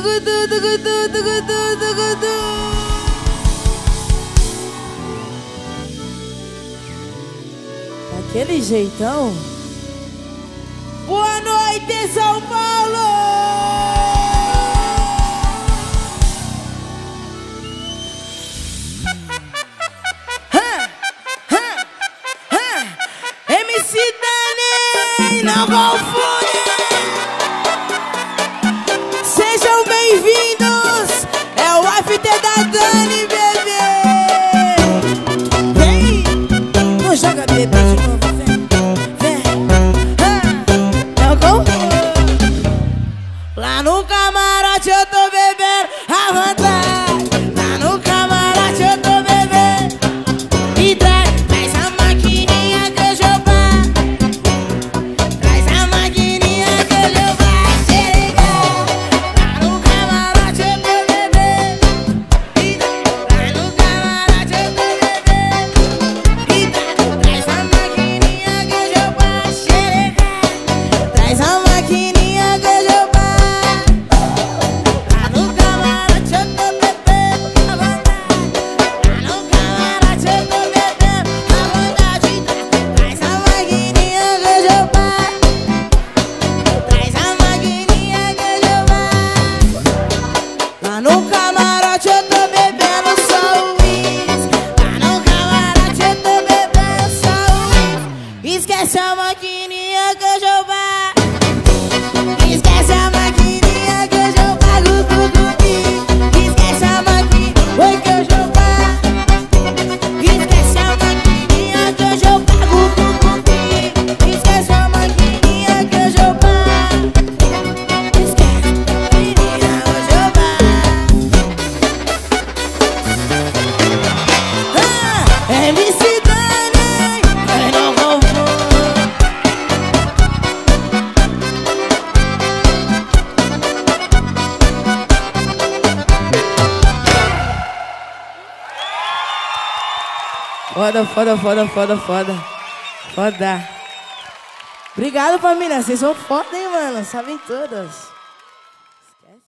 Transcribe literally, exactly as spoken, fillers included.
tucutu, tucutu, tucutu, tucutu. Daquele jeitão. Boa noite, São Paulo! M C Dani, não confunde. Sejam bem-vindos. É o F T da Dani, bebê. Vem, não joga bebê de novo, vem, vem. Não confunde. Lá no camarote eu tô bebendo à vontade. Lá no camarote eu tô bebendo. E traz, traz a maquininha que eu jogo. Traz a maquininha que eu jogo. Lá no camarote eu tô bebendo. E lá no camarote eu tô bebendo. E traz a maquininha que eu jogo. Traz a maquininha que eu jogo. Lá no camarote eu tô bebendo à vontade. Lá no camarote eu tô bebendo à vontade. Traz a maquininha que eu jogo. Traz a maquininha que eu jogo. Lá no camarote eu tô bebendo só o uísque. Lá no camarote eu tô bebendo só o uísque. Esquece a maquininha que eu jogo. Esquece a maquininha que eu jogo. Esquece a maquininha que eu jogo. Esquece a maquininha que eu jogo. Esquece a maquininha que eu jogo. Esquece a maquininha que eu jogo. Ah, M C Dani, eu não confundo. Foda, foda, foda, foda, foda. Foda. Obrigado, família. Vocês são foda, hein, mano. Sabem todas.